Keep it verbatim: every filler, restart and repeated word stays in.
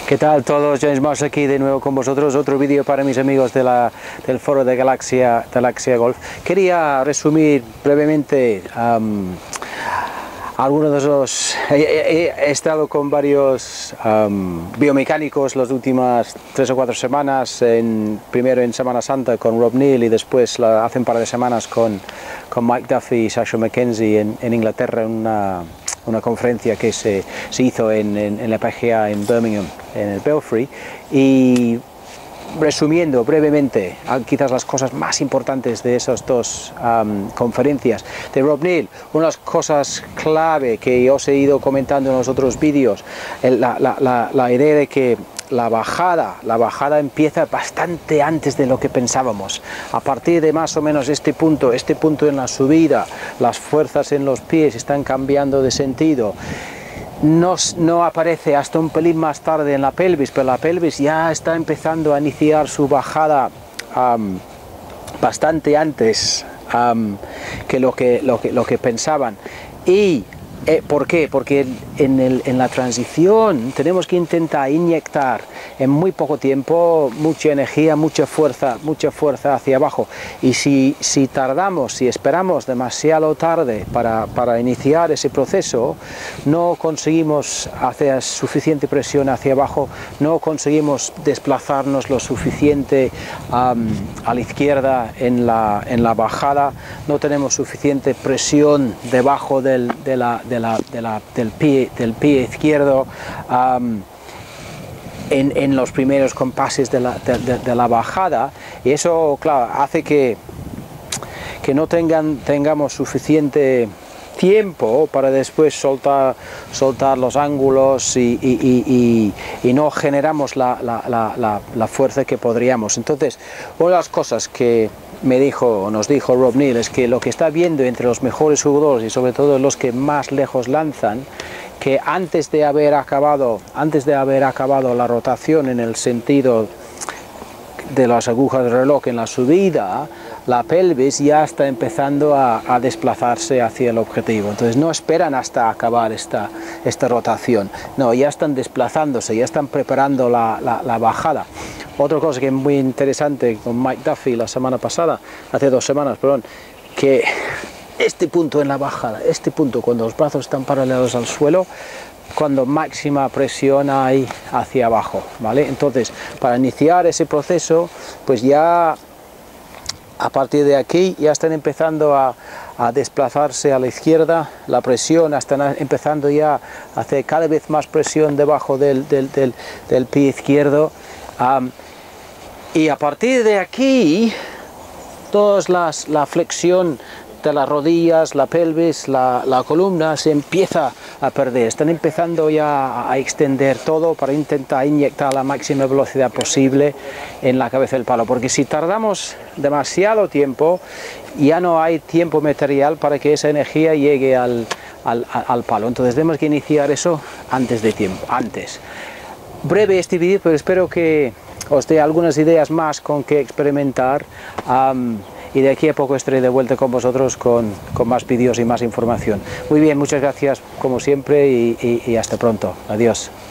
¿Qué tal todos? James Moss aquí de nuevo con vosotros, otro vídeo para mis amigos de la, del foro de Galaxia, Galaxia Golf. Quería resumir brevemente um, algunos de los... He, he, he estado con varios um, biomecánicos las últimas tres o cuatro semanas, en, primero en Semana Santa con Rob Neal y después la, hace un par de semanas con, con Mike Duffy y Sasha McKenzie en, en Inglaterra, en una... una conferencia que se, se hizo en, en, en la P G A en Birmingham, en el Belfry, y resumiendo brevemente quizás las cosas más importantes de esas dos um, conferencias de Rob Neal, una de las cosas clave que os he ido comentando en los otros vídeos, la, la, la, la idea de que La bajada, la bajada empieza bastante antes de lo que pensábamos. A partir de más o menos este punto, este punto en la subida, las fuerzas en los pies están cambiando de sentido. No, no aparece hasta un pelín más tarde en la pelvis, pero la pelvis ya está empezando a iniciar su bajada um, bastante antes um, que, lo que, lo, que lo que pensaban. Y Eh, ¿Por qué? Porque en, el, en la transición tenemos que intentar inyectar en muy poco tiempo mucha energía, mucha fuerza, mucha fuerza hacia abajo. Y si, si tardamos, si esperamos demasiado tarde para, para iniciar ese proceso, no conseguimos hacer suficiente presión hacia abajo, no conseguimos desplazarnos lo suficiente um, a la izquierda en la, en la bajada, no tenemos suficiente presión debajo del, de la De la, de la, del, pie, del pie izquierdo um, en, en los primeros compases de la, de, de, de la bajada, y eso, claro, hace que, que no tengan, tengamos suficiente tiempo para después soltar, soltar los ángulos y, y, y, y, y no generamos la, la, la, la fuerza que podríamos. Entonces, una de las cosas que me dijo, nos dijo Rob Neal, es que lo que está viendo entre los mejores jugadores y sobre todo los que más lejos lanzan, que antes de haber acabado, antes de haber acabado la rotación en el sentido de las agujas del reloj en la subida, la pelvis ya está empezando a, a desplazarse hacia el objetivo. Entonces no esperan hasta acabar esta, esta rotación, no, ya están desplazándose, ya están preparando la, la, la bajada. Otra cosa que es muy interesante con Mike Duffy la semana pasada, hace dos semanas, perdón, que este punto en la bajada, este punto cuando los brazos están paralelos al suelo, cuando máxima presión hay hacia abajo, ¿vale? Entonces, para iniciar ese proceso, pues ya a partir de aquí ya están empezando a, a desplazarse a la izquierda, la presión, están empezando ya a hacer cada vez más presión debajo del, del, del, del pie izquierdo. Um, y a partir de aquí, todas las, la flexión de las rodillas, la pelvis, la, la columna se empieza a perder, están empezando ya a extender todo para intentar inyectar la máxima velocidad posible en la cabeza del palo, porque si tardamos demasiado tiempo, ya no hay tiempo material para que esa energía llegue al, al, al palo, entonces tenemos que iniciar eso antes de tiempo, antes. Breve este vídeo, pero espero que os dé algunas ideas más con que experimentar. Um, y de aquí a poco estaré de vuelta con vosotros con, con más vídeos y más información. Muy bien, muchas gracias como siempre y, y, y hasta pronto. Adiós.